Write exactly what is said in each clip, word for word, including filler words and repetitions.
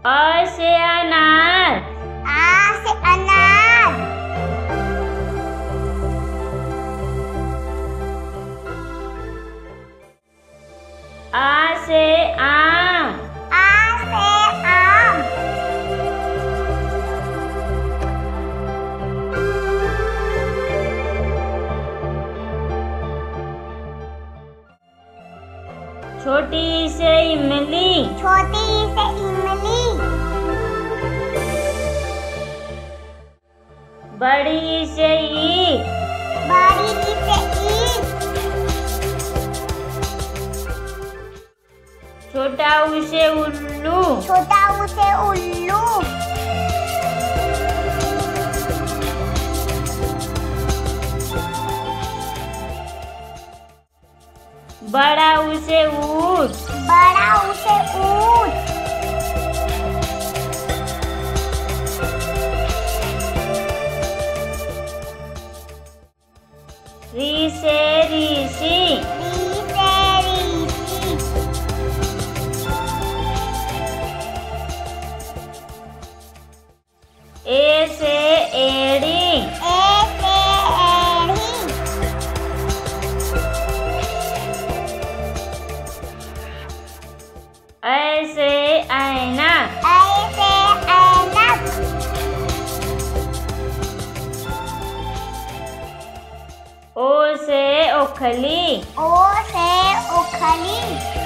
अ से अनार। आ से अनार। आ से आम। आ से आम। छोटी से इमली। छोटी से इमली। बड़ी से ईख। बड़ी से ईख। छोटा ऊ से उल्लू। छोटा ऊ से उल्लू। बड़ा ऊ से ऊँट। बड़ा ऊ से ऊँट। री से ऋषि। री से ऋषि। ए से एड़ी। ए से एड़ी। ऐ से ऐनक। ऐ से ऐनक। ओ से ओखली। ओ से ओखली।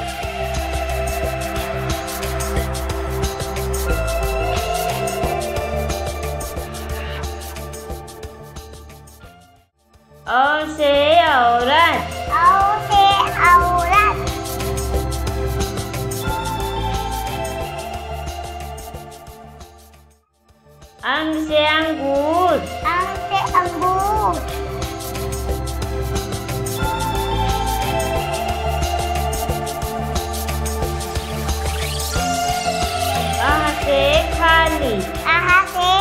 औ से औरत। औ से औरत। अंग से अंगूर। अंग से अंगूर। आह से खाली। आहा से